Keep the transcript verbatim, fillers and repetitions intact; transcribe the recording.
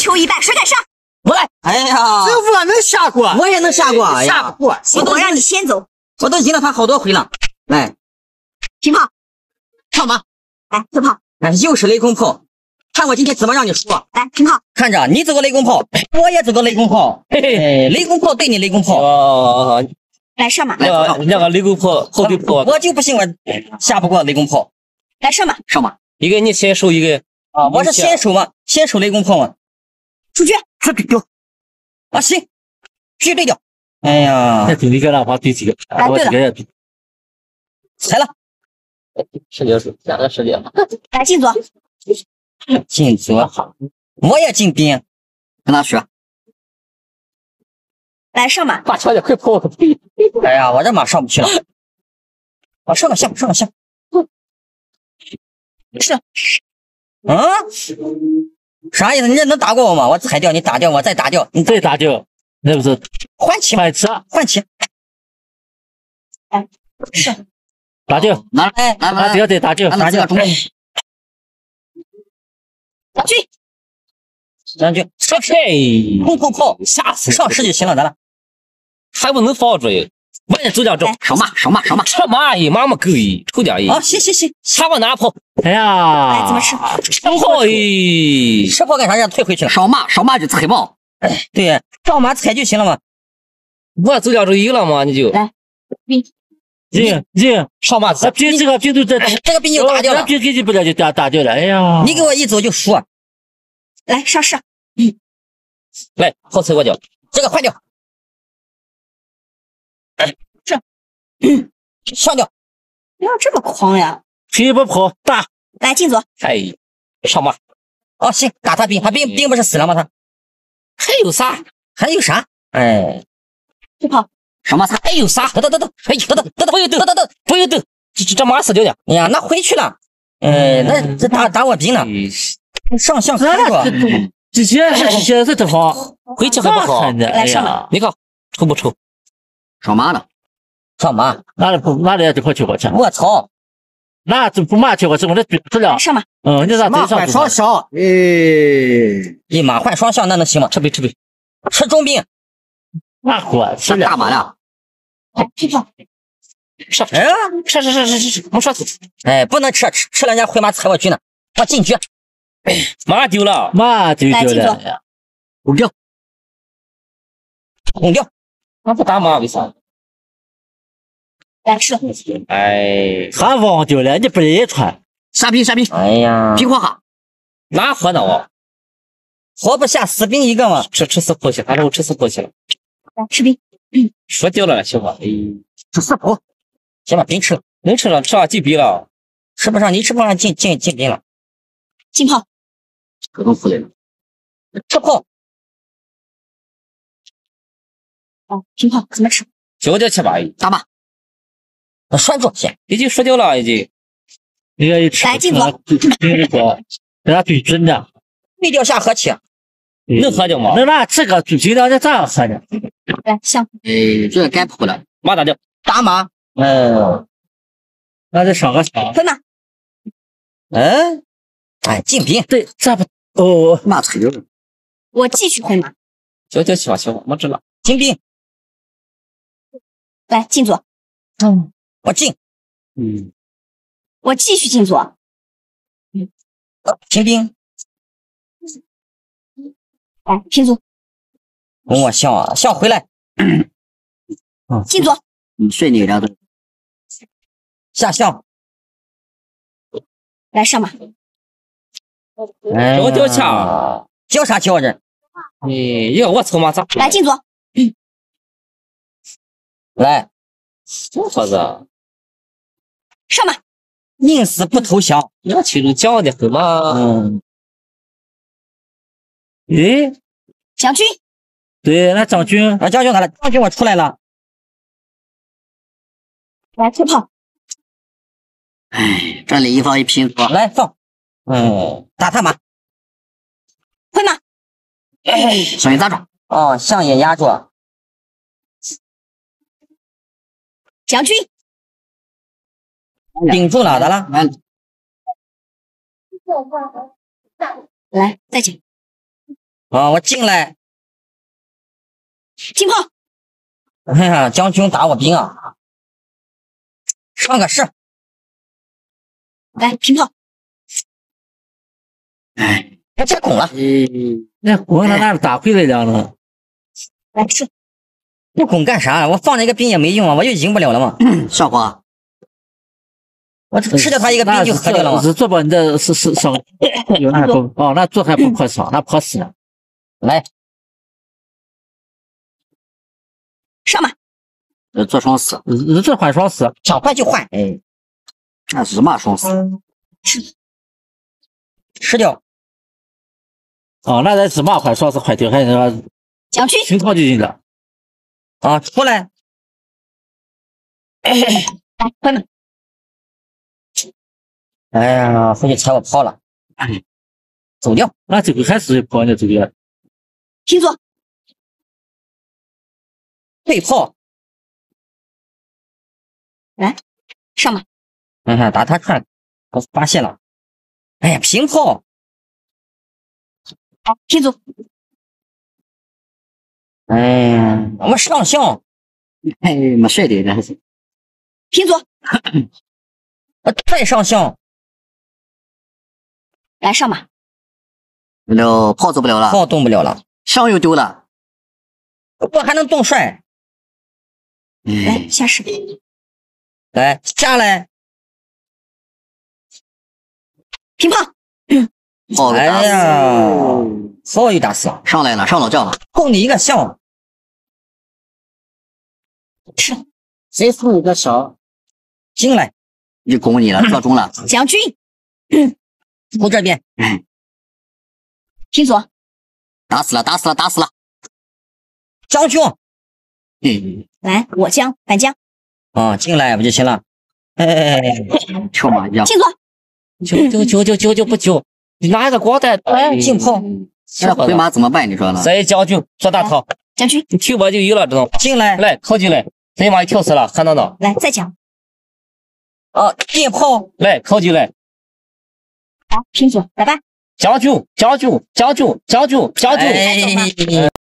球一半，谁敢上？ 我来。哎呀， 这我能下过， 我也能下过，哎下不过。 我都让你先走， 我都赢了他好多回了。来， 平炮， 上马， 来退炮。 哎，又是雷公炮，看我今天怎么让你输！ 来平炮， 看着你走个雷公炮，我也走个雷公炮。嘿嘿，雷公炮对你雷公炮。 哦， 来上马。 那个那个雷公炮后腿炮， 我就不信我下不过雷公炮。 来上马， 上马。 一个你先手，一个啊，我是先手嘛，先手雷公炮嘛。 出局， 这对丢。 啊，行，绝对掉。哎呀， 那就一个浪花对几个，我这个也对。 踩了。 十九手，下个十九。 来进左， 进左好，我也进边， 跟他学。 来上马， 大乔姐快跑我个屁！ 哎呀，我这马上不去了。我上个象，上个象。 是， 嗯，啥意思？你这能打过我吗？我踩掉你，打掉我，再打掉你再打掉，那不是换棋？ 换棋， 换棋。 哎，是打掉， 拿哎， 来来打掉再打掉， 打掉中。 将军， 将军， 上嘿， 空空炮， 吓死上十就行了，咱了。 还不能放住耶！我也走两招， 上马上马上马， 上马耶，妈妈狗耶，臭点耶！ 啊，行行行， 下我拿炮， 哎呀， 来怎么吃？ 上炮耶！ 吃炮干啥？让退回去了。 上马上马就踩爆。 对，上马踩就行了嘛。 我走两招赢了嘛，你就来兵， 赢赢， 上马啊，兵这个兵都这这个兵就打掉了， 兵给你不了就打打掉了，哎呀， 你给我一走就输。 来上士， 来炮踩我脚， 这个换掉。 是， 上掉。 不要这么狂呀！ 踢不跑打， 来进左， 哎，上马， 哦，行，打他兵，他兵兵不是死了吗？他还有啥？ 还有啥？哎， 退炮， 上马踩。 还有啥？ 等等等等，哎，等等等等， 不要动， 等等等， 不要动，这这这马死掉的。 哎呀，那回去了。哎，那这打打我兵呢？上象看着， 之前之前这地方回去还不好。 哎呀， 你看丑不丑？ 上马了， 上马， 哪里不哪里也得跑去我去， 我操， 那就不骂去我去，我这比不了来，上马， 嗯，你咋马换真上双小，哎， 一马换双象那能行吗？ 吃呗吃呗， 吃中兵， 那火吃上大了， 马了。 来退炮， 上哎上上上上上，没上死， 哎，不能吃，吃吃了人家回马踩我局呢，我进局， 马丢了， 妈就来进丢了左， 拱掉， 拱掉， 那不打马为啥？ 来吃， 哎， 还忘丢了，你不认穿， 下兵下兵， 哎呀， 兵火哈， 哪活呢我？ 活不下死兵一个嘛， 吃吃死破去，反正我吃死破去了， 来吃兵， 说掉了行吧？哎， 这四跑， 先把兵吃了， 能吃了，吃上进逼了， 吃不上你吃不上进进进兵了， 进炮， 各种负累了。 吃炮， 哦，平炮怎么吃？ 九点七八， 大马， 拴住先， 已经说掉了，已经。 那个一吃， 来进左那个给他对准的， 对调下河棋， 能喝掉吗？ 那那这个对准的，你咋样喝呢？ 来象， 哎，这个该扑了， 马打掉， 打马，嗯那得上个场， 回马， 嗯，哎，进兵， 对，这不哦， 马踩掉了， 我继续回马， 九点七八七八，没治了。 进兵， 来进左， 嗯，我进， 嗯， 我继续进左， 平兵， 来拼卒， 跟我象啊，象回来， 进左， 嗯，顺利两个， 下象， 来上马， 哎呀我掉枪， 叫啥叫人？ 你要我操马咋？ 来进左， 来， 这伙子， 上马， 宁死不投降。 你要其中讲的很嘛？ 嗯， 诶， 将军， 对，那张军， 啊，将军来了，将军我出来了。 来退炮， 哎，这里一方一拼说， 来放，嗯，打他马。 回马， 小云咋着？ 哦，象也压住。 将军， 顶住了，咋了？ 完了， 来再讲， 啊，我进来。 进炮。 哎呀，将军打我兵啊！上个士。 来平炮。 哎， 我加拱了。 那滚了，那是打回来了呢。 来是。 不拱干啥？我放那个兵也没用啊，我就赢不了了嘛。 少华， 我吃掉他一个兵就合掉了嘛。 是这把你的是是上有那不哦，那做还不破伤，那破死了。 来， 上马。 呃，做双死， 日日换双死， 想换就换。哎， 那日马双死， 吃掉。 哦，那咱日马换双死换掉，还是说将军平套就行了。 啊，出来。 来快马。 哎呀，回去踩我炮了。走掉。 那这个还是跑呢，这个平左。 对炮。 来上马。 看看打他串，我发现了。哎呀，平炮。 好，平左。 哎呀，我们上象。 哎，没帅的，这还是平左。 我再上象。 来上马。 了，炮走不了了， 炮动不了了， 象又丢了， 我还能动帅。 来下士。 来下来。 平炮。 炮给哎打死， 呀，炮又打死了， 上来了，上老将了， 扣你一个象。 是。 谁出一个小进来。 就攻你了，射中了， 将军。 出这边。 平左。 打死了，打死了，打死了， 将军。 嗯， 来我将反将。 啊，进来不就行了？哎， 跳马一样， 进左。 救救救救救救不救！你拿一个光带，哎， 进炮。 那回马怎么办？你说呢？ 谁将军做大套， 将军你跳我就赢了，知道吗？ 进来。 来靠近来，谁马一跳死了，看到的。 来再将。 啊，进炮。 来靠近来， 好平左来吧。 将军将军将军将军将军。 哎